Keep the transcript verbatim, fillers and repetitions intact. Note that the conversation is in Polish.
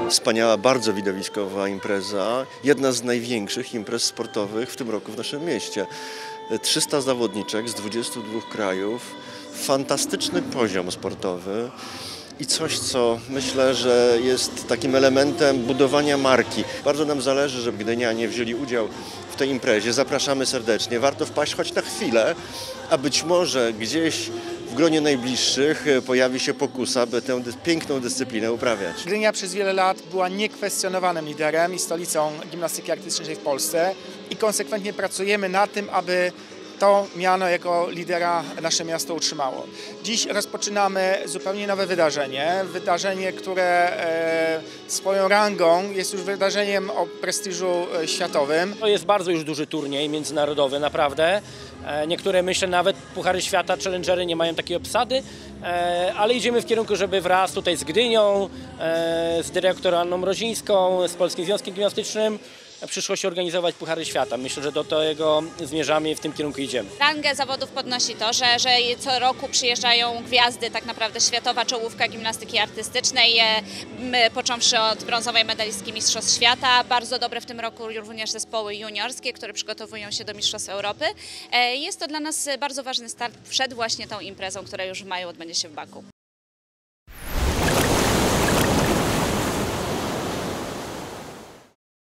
Wspaniała, bardzo widowiskowa impreza, jedna z największych imprez sportowych w tym roku w naszym mieście. trzysta zawodniczek z dwudziestu dwóch krajów, fantastyczny poziom sportowy i coś, co myślę, że jest takim elementem budowania marki. Bardzo nam zależy, żeby gdynianie wzięli udział w tej imprezie. Zapraszamy serdecznie. Warto wpaść choć na chwilę, a być może gdzieś w gronie najbliższych pojawi się pokusa, by tę piękną dyscyplinę uprawiać. Gdynia przez wiele lat była niekwestionowanym liderem i stolicą gimnastyki artystycznej w Polsce i konsekwentnie pracujemy nad tym, aby to miano jako lidera nasze miasto utrzymało. Dziś rozpoczynamy zupełnie nowe wydarzenie, wydarzenie, które e, swoją rangą jest już wydarzeniem o prestiżu światowym. To jest bardzo już duży turniej międzynarodowy, naprawdę. E, niektóre, myślę, nawet Puchary Świata, Challengery nie mają takiej obsady, e, ale idziemy w kierunku, żeby wraz tutaj z Gdynią, e, z dyrektor Anną Mrozińską, z Polskim Związkiem Gimnastycznym w przyszłości organizować Puchary Świata. Myślę, że do tego zmierzamy i w tym kierunku idziemy. Rangę zawodów podnosi to, że, że co roku przyjeżdżają gwiazdy, tak naprawdę światowa czołówka gimnastyki artystycznej, my, począwszy od brązowej medalistki Mistrzostw Świata. Bardzo dobre w tym roku również zespoły juniorskie, które przygotowują się do Mistrzostw Europy. Jest to dla nas bardzo ważny start przed właśnie tą imprezą, która już w maju odbędzie się w Baku.